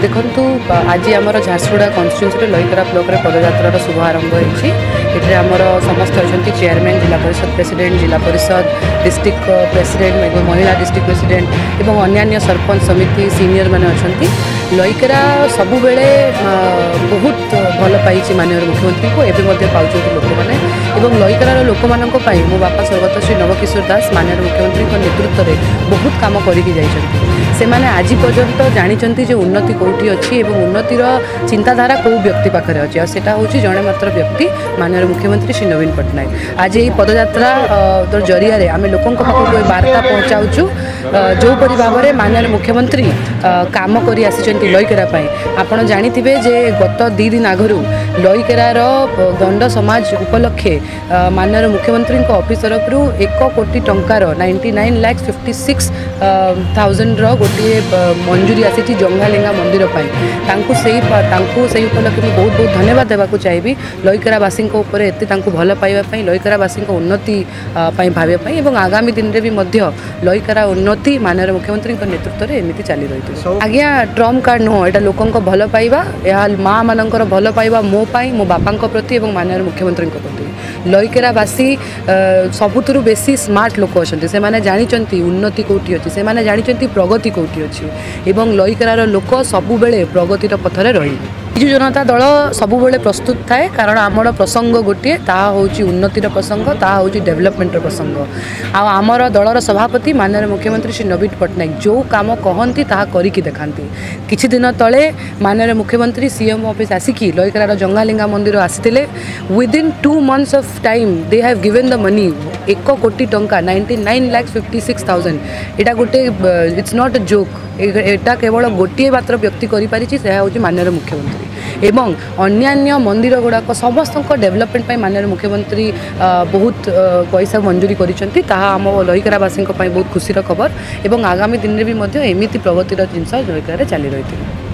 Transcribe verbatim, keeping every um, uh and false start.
देखु आज आमर झारसुगुड़ा कन्स्टिट्यूएंसी लईकरा ब्लॉक रे पदयात्रार शुभारंभ होती है। आमर समस्त अच्छा चेयरमैन जिला परिषद प्रेसिडेंट जिला परिषद डिस्ट्रिक्ट प्रेसिडेंट महिला डिस्ट्रिक्ट प्रेसिडेंट और अन्य सरपंच समिति सीनियर मैंने अच्छा लईकरा सबु बेले बहुत भल पाई माननीय मुख्यमंत्री को एवं पाँच लोक मैंने लईकरार लोक मान मो बापा स्वर्गत श्री नवकिशोर दास माननीय मुख्यमंत्री नेतृत्व में बहुत काम करके मैंने आज पर्यंत जानी जे उन्नति कौटी अच्छी और उन्नतिर चिंताधारा कौ व्यक्ति पाखे अच्छी और सेटा हूँ जड़े मात्र व्यक्ति माननीय मुख्यमंत्री श्री नवीन पट्टनायक। आज ये पदयात्रा जरिया आम लोकों पाखक वार्ता पहुँचाऊँ जोपरी भाव में माननीय मुख्यमंत्री काम कर लईकेरा आपड़ जाथे जे गत दी दिन आगु लईकेरार दंड समाज उपलक्षे माननीय मुख्यमंत्री ऑफिस तरफ एक कोटी टंकार ninety nine lakh fifty six thousand गोटे मंजूरी आसी जंगालिंगा मंदिर से उपलक्षे मैं बहुत बहुत धन्यवाद देवाक चाहिए लईकेरावासी एत भल पाइबा लईकेरावासी उन्नति भावाई और आगामी दिन में भी लईकेरा उन्नति माननीय मुख्यमंत्री नेतृत्व में एमती चली रही आज्ञा ट्रम्प कार्ड नुह यहाँ लोकों भल पाइबा यह माँ मानकर भल पाइबा मो पाई मो बापा प्रति और माननीय मुख्यमंत्री प्रति लईकेरावासी सबुठु बेसी स्मार्ट लोक अच्छा से मैंने जानते उन्नति कौटी अच्छी से मैंने जानते प्रगति कौटी अच्छी एवं लईकेरार लोक सबुबले प्रगतिर पथरे रही बिजु जनता दल सबुबले प्रस्तुत थाए कारण आमर प्रसंग गोटे ताहा होची उन्नतिर प्रसंग ताहा होची डेवलपमेंटर प्रसंग आमर दलर सभापति माननीय मुख्यमंत्री श्री नवीन पट्टनायक जो काम कहती ताहा करिकी देखांती किछि दिन तले माननीय मुख्यमंत्री सीएम ऑफिस आसिकी लईकेरार जंगालिंगा मंदिर आसीथिले within two months of time they have given the money एक कोटी टंका ninety nine lakh fifty six thousand एटा गोटे इट्स नॉट अ जोक एटा केवल गोटे मात्र व्यक्ति करि से हूँ माननीय मुख्यमंत्री एवं अन्यान्य मंदिर गुड़ाक समस्त डेवलपमेंट माननीय मुख्यमंत्री बहुत पैसा मंजूरी करिसेंती ताहा आम लईकेरावासी बहुत खुशी खबर और आगामी दिन में भी एमती प्रगतिर जिनस लईकेरा चली रही।